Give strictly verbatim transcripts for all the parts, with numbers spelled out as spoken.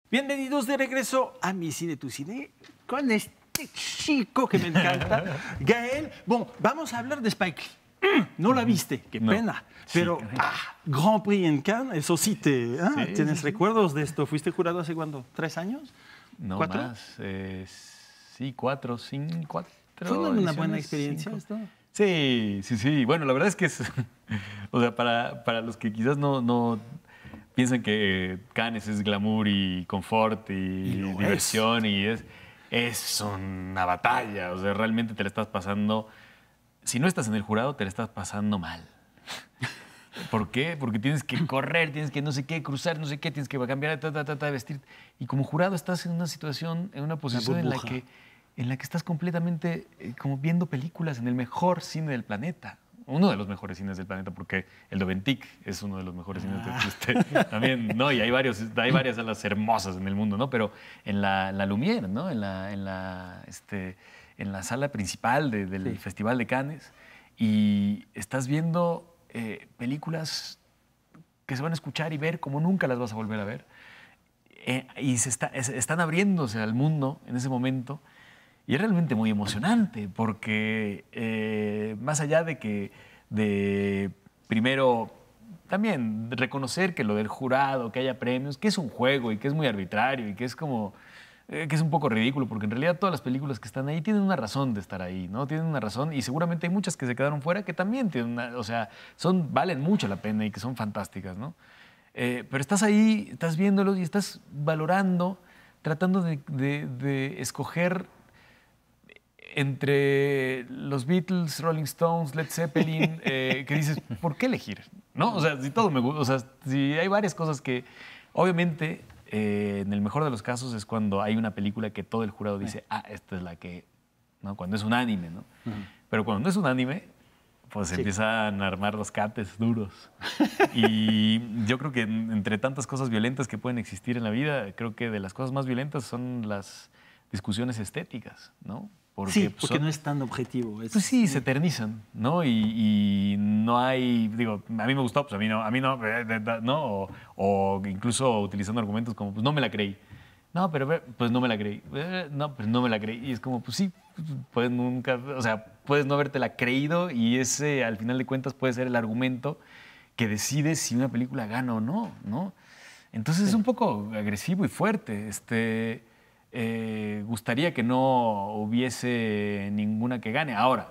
Bienvenidos de regreso a Mi Cine, Tu Cine, con este chico que me encanta, Gael. Bueno, vamos a hablar de Spike Lee. No la viste, qué no. pena. Pero, sí, ah, Grand Prix en Cannes, eso sí te... Ah, sí, ¿Tienes sí, recuerdos de esto? ¿Fuiste jurado hace cuánto? ¿Tres años? No ¿Cuatro? más. Eh, sí, cuatro, cinco, cuatro. ¿Fue una buena ediciones, experiencia cinco. esto? Sí, sí, sí. Bueno, la verdad es que es... o sea, para, para los que quizás no, no piensan que Cannes es glamour y confort y, Y lo diversión y es, es una batalla. O sea, realmente te la estás pasando... Si no estás en el jurado, te la estás pasando mal. ¿Por qué? Porque tienes que correr, tienes que no sé qué, cruzar, no sé qué, tienes que cambiar, ta, ta, ta, ta, vestir. Y como jurado estás en una situación, en una posición en la que, en la que estás completamente eh, como viendo películas en el mejor cine del planeta. Uno de los mejores cines del planeta, porque el Doventic es uno de los mejores cines que existe. También, ¿no? Y hay, varios, hay varias salas hermosas en el mundo, ¿no? Pero en la, la Lumière, ¿no? En la, en la, este, en la sala principal de, del sí. Festival de Cannes. Y estás viendo... Eh, películas que se van a escuchar y ver como nunca las vas a volver a ver. Eh, y se está, es, están abriéndose al mundo en ese momento. Y es realmente muy emocionante porque eh, más allá de que, de primero, también reconocer que lo del jurado, que haya premios, que es un juego y que es muy arbitrario y que es como... que es un poco ridículo, porque en realidad todas las películas que están ahí tienen una razón de estar ahí, ¿no? Tienen una razón y seguramente hay muchas que se quedaron fuera que también tienen una, o sea, son, valen mucho la pena y que son fantásticas, ¿no? Eh, pero estás ahí, estás viéndolos y estás valorando, tratando de, de, de escoger entre los Beatles, Rolling Stones, Led Zeppelin, eh, que dices, ¿por qué elegir? ¿No? O sea, si todo me gusta, o sea, si hay varias cosas que, obviamente... Eh, en el mejor de los casos es cuando hay una película que todo el jurado dice, ah, esta es la que... ¿no? Cuando es un anime, ¿no? Uh-huh. Pero cuando no es un anime, pues sí. empiezan a armar los cates duros. Y yo creo que entre tantas cosas violentas que pueden existir en la vida, creo que de las cosas más violentas son las discusiones estéticas, ¿no? Porque, sí, porque son, no es tan objetivo. Es, pues sí, se eternizan, ¿no? Y, y no hay, digo, a mí me gustó, pues a mí no, a mí no, ¿no? O, o incluso utilizando argumentos como, pues no me la creí. No, pero pues no me la creí. No, pues no me la creí. Y es como, pues sí, puedes nunca, o sea, puedes no habértela creído y ese, al final de cuentas, puede ser el argumento que decide si una película gana o no, ¿no? Entonces sí. es un poco agresivo y fuerte, este... Eh, gustaría que no hubiese ninguna que gane. Ahora,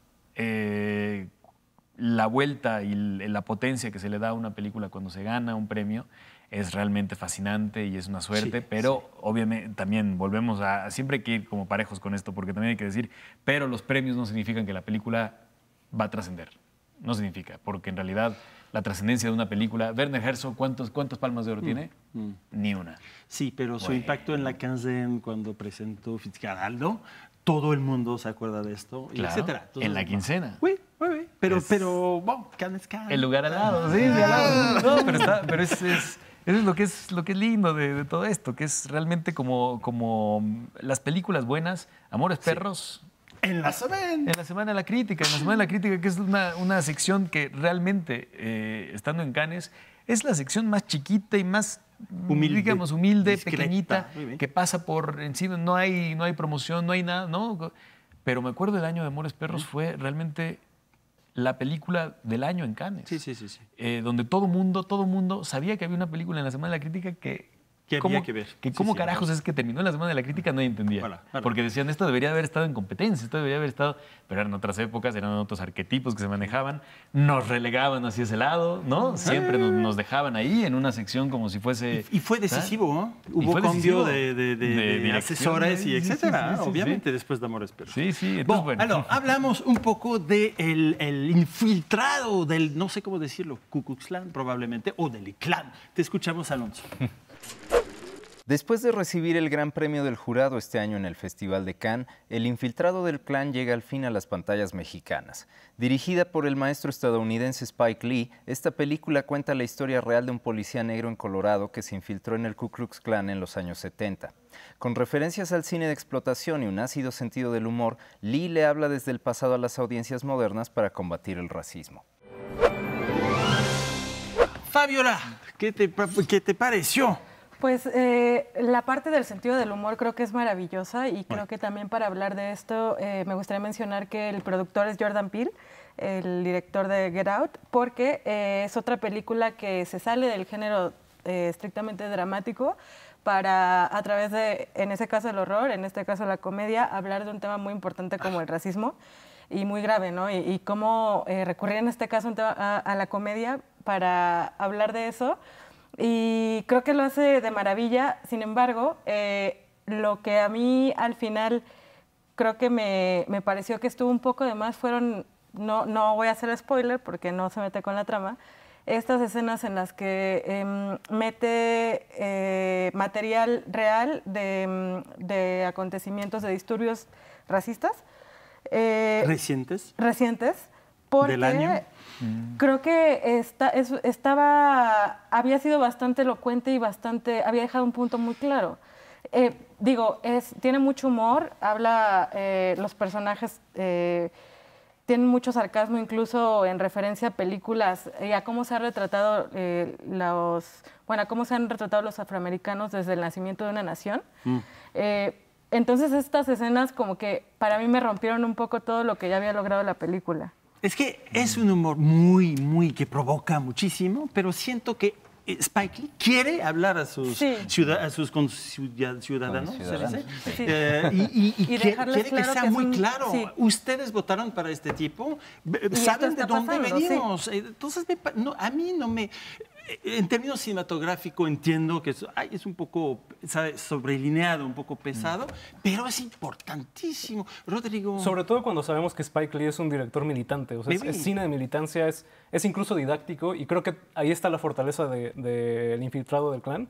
eh, la vuelta y la potencia que se le da a una película cuando se gana un premio es realmente fascinante y es una suerte, sí, pero sí. obviamente también volvemos a... Siempre hay que ir como parejos con esto, porque también hay que decir, pero los premios no significan que la película va a trascender. No significa, porque en realidad la trascendencia de una película... Werner Herzog, ¿cuántos, ¿cuántos palmas de oro mm, tiene? Mm. Ni una. Sí, pero su bueno. impacto en la Cannes cuando presentó Fitzcarraldo, todo el mundo se acuerda de esto, claro, etcétera. Entonces, en la quincena. Oui, oui, oui. Pero, es pero, bueno, Cannes, Cannes. El lugar al lado, sí, de al lado. No, pero, está, pero es, es, eso es lo que es, lo que es lindo de, de todo esto, que es realmente como, como las películas buenas, Amores Perros... Sí. En la semana. En la Semana de la Crítica. En la Semana de la Crítica, que es una, una sección que realmente, eh, estando en Cannes, es la sección más chiquita y más, humilde, digamos, humilde, discreta, pequeñita, que pasa por encima. No hay, no hay promoción, no hay nada, ¿no? Pero me acuerdo del año de Amores Perros, fue realmente la película del año en Cannes. Sí, sí, sí. sí. Eh, donde todo mundo, todo mundo sabía que había una película en la Semana de la Crítica que... Que había que ver. Que sí, cómo sí, carajos claro. es que terminó la Semana de la Crítica, nadie entendía. Voilà, voilà. Porque decían, esto debería haber estado en competencia, esto debería haber estado... Pero eran otras épocas, eran otros arquetipos que se manejaban. Nos relegaban hacia ese lado, ¿no? Siempre nos, nos dejaban ahí en una sección como si fuese... Y, y fue decisivo, ¿no? Hubo fue cambio de, de, de, de, de asesores y etcétera, sí, sí, sí, obviamente, sí. Después de Amores Perros. Sí, sí. Entonces, bueno. bueno. Hablamos un poco del de el infiltrado del, no sé cómo decirlo, Ku Klux Klan probablemente, o del clan. Te escuchamos, Alonso. Después de recibir el Gran Premio del Jurado este año en el Festival de Cannes, El infiltrado del clan llega al fin a las pantallas mexicanas. Dirigida por el maestro estadounidense Spike Lee, esta película cuenta la historia real de un policía negro en Colorado que se infiltró en el Ku Klux Klan en los años setenta. Con referencias al cine de explotación y un ácido sentido del humor, Lee le habla desde el pasado a las audiencias modernas para combatir el racismo. Fabiola, ¿qué te, qué te pareció? Pues eh, la parte del sentido del humor creo que es maravillosa y creo que también para hablar de esto eh, me gustaría mencionar que el productor es Jordan Peele, el director de Get Out, porque eh, es otra película que se sale del género eh, estrictamente dramático para, a través de, en ese caso el horror, en este caso la comedia, hablar de un tema muy importante como el racismo y muy grave, ¿no? Y, y cómo eh, recurrir en este caso a, a la comedia para hablar de eso. Y creo que lo hace de maravilla. Sin embargo, eh, lo que a mí al final creo que me, me pareció que estuvo un poco de más fueron, no, no voy a hacer spoiler porque no se mete con la trama, estas escenas en las que eh, mete eh, material real de, de acontecimientos, de disturbios racistas. Eh, ¿Recientes? Recientes. Porque ¿Del año? creo que esta, es, estaba, había sido bastante elocuente y bastante, había dejado un punto muy claro. Eh, digo, es, tiene mucho humor, habla, eh, los personajes eh, tienen mucho sarcasmo, incluso en referencia a películas y a cómo se han retratado eh, los, bueno, a cómo se han retratado los afroamericanos desde el nacimiento de una nación. Mm. Eh, entonces estas escenas como que para mí me rompieron un poco todo lo que ya había logrado la película. Es que es un humor muy, muy que provoca muchísimo, pero siento que Spike Lee quiere hablar a sus, sí. ciudad, a sus ciudadanos, ciudadanos. ¿Se dice? Sí. Eh, y, y, y, y quiere, quiere claro que sea que muy un, claro. Sí. Ustedes votaron para este tipo, saben de dónde pasando, venimos. Sí. Entonces, me, no, a mí no me... En términos cinematográficos entiendo que es, ay, es un poco, ¿sabe?, sobrelineado, un poco pesado, mm. pero es importantísimo. Rodrigo... Sobre todo cuando sabemos que Spike Lee es un director militante, o sea, es, es cine de militancia, es, es incluso didáctico, y creo que ahí está la fortaleza del de, de Infiltrado del Clan,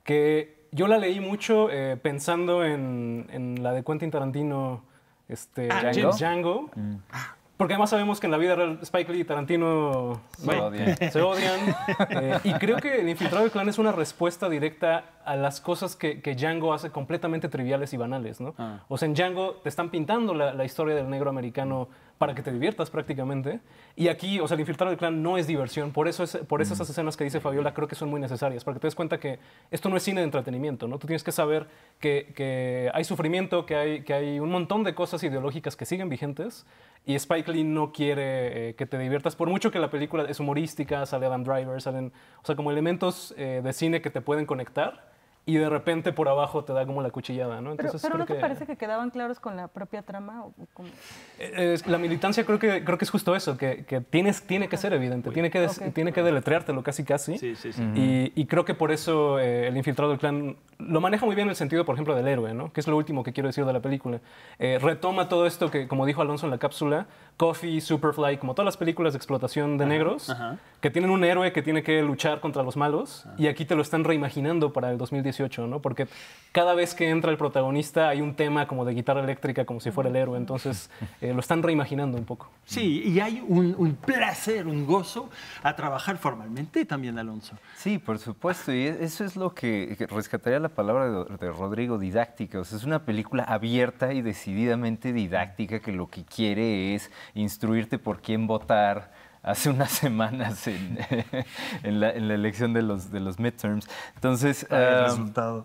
que yo la leí mucho eh, pensando en, en la de Quentin Tarantino, este, ah, Django. Django. Mm. Porque además sabemos que en la vida real Spike Lee y Tarantino se bueno, odian. Se odian. Eh, y creo que El Infiltrado del Clan es una respuesta directa a las cosas que, que Django hace completamente triviales y banales, ¿no? Ah. O sea, en Django te están pintando la, la historia del negro americano para que te diviertas prácticamente. Y aquí, o sea, El Infiltrado del Clan no es diversión. Por eso, es, por eso esas escenas que dice Fabiola creo que son muy necesarias, para que te des cuenta que esto no es cine de entretenimiento, ¿no? Tú tienes que saber que, que hay sufrimiento, que hay, que hay un montón de cosas ideológicas que siguen vigentes. Y Spike Lee no quiere eh, que te diviertas, por mucho que la película es humorística, sale Adam Driver, salen, o sea, como elementos eh, de cine que te pueden conectar, y de repente por abajo te da como la cuchillada, ¿no? Entonces, pero pero ¿no te que, parece que quedaban claros con la propia trama? ¿O cómo? Eh, la militancia creo que, creo que es justo eso, que, que tienes, tiene que ser evidente, tiene que, des, okay. tiene que deletreártelo casi casi. Sí, sí, sí. Uh-huh. y, y creo que por eso eh, El Infiltrado del Clan lo maneja muy bien el sentido, por ejemplo, del héroe, ¿no? Que es lo último que quiero decir de la película. Eh, retoma todo esto que, como dijo Alonso en la cápsula, Coffy, Superfly, como todas las películas de explotación de uh-huh. negros, uh-huh. que tienen un héroe que tiene que luchar contra los malos, uh-huh. y aquí te lo están reimaginando para el dos mil dieciocho, ¿no? Porque cada vez que entra el protagonista hay un tema como de guitarra eléctrica, como si fuera el héroe, entonces eh, lo están reimaginando un poco. Sí, y hay un, un placer, un gozo a trabajar formalmente también, Alonso. Sí, por supuesto, y eso es lo que, que rescataría la palabra de, de Rodrigo, didáctica. O sea, es una película abierta y decididamente didáctica que lo que quiere es instruirte por quién votar hace unas semanas en, en, la, en la elección de los, de los midterms. Entonces, Ay, um, el resultado.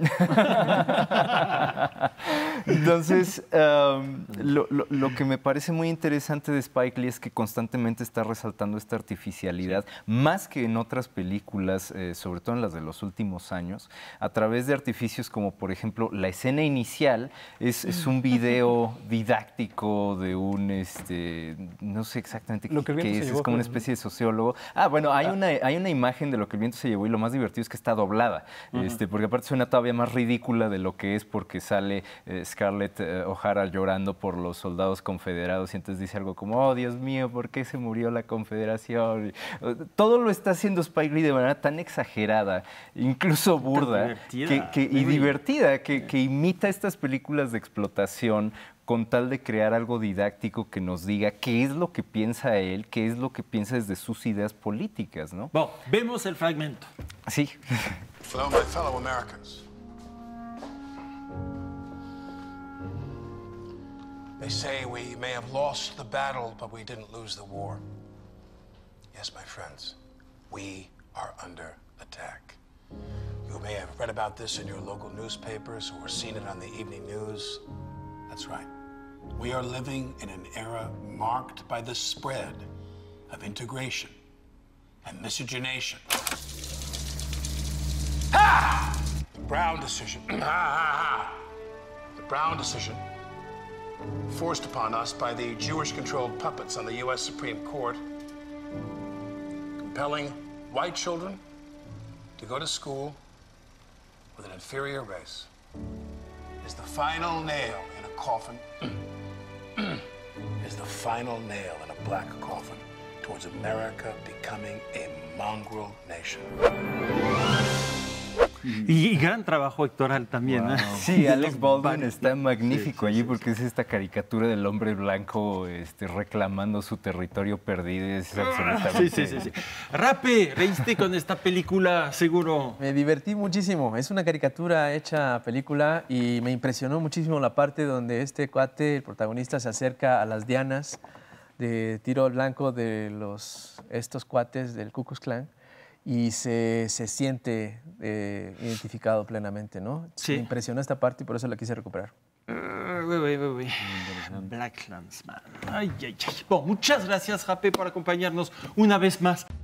Entonces, um, lo, lo, lo que me parece muy interesante de Spike Lee es que constantemente está resaltando esta artificialidad, sí. más que en otras películas, eh, sobre todo en las de los últimos años, a través de artificios como, por ejemplo, la escena inicial es, es un video didáctico de un, este, no sé exactamente lo que qué es, es como una especie de sociólogo. Ah, bueno, hay una, hay una imagen de lo que el viento se llevó y lo más divertido es que está doblada, uh-huh. este, porque aparte suena todavía más ridícula de lo que es porque sale eh, Scarlett eh, O'Hara llorando por los soldados confederados y entonces dice algo como, oh, Dios mío, ¿por qué se murió la confederación? Todo lo está haciendo Spike Lee de manera tan exagerada, incluso burda que, que, y divertida, que, que imita estas películas de explotación con tal de crear algo didáctico que nos diga qué es lo que piensa él, qué es lo que piensa desde sus ideas políticas, ¿no? Bueno, vemos el fragmento. Sí. Hello, my fellow Americans. They say we may have lost the battle, but we didn't lose the war. Yes, my friends, we are under attack. You may have read about this in your local newspapers or seen it on the evening news. That's right. We are living in an era marked by the spread of integration and miscegenation. Ha! The Brown decision. Ha ha ha! The Brown decision, forced upon us by the Jewish-controlled puppets on the U S Supreme Court, compelling white children to go to school with an inferior race, is the final nail in a coffin, is the final nail in a black coffin towards America becoming a mongrel nation. Y, y gran trabajo actoral también. Wow. ¿eh? Sí, Alec Baldwin está magnífico sí, sí, allí porque sí, sí. es esta caricatura del hombre blanco este, reclamando su territorio perdido. Es absolutamente... Sí, sí, sí, sí. Rape, ¿reíste con esta película seguro? Me divertí muchísimo. Es una caricatura hecha película y me impresionó muchísimo la parte donde este cuate, el protagonista, se acerca a las dianas de tiro al blanco de los, estos cuates del Ku Klux Klan. Y se, se siente eh, identificado plenamente, ¿no? Sí. Me impresionó esta parte y por eso la quise recuperar. Uh, uy, uy, uy. Black Klansman. Ay, ay, ay. Bueno, muchas gracias, Rape, por acompañarnos una vez más.